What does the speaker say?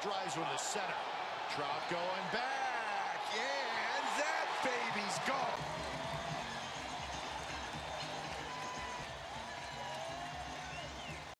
drives one to center. Trout going back. Yeah.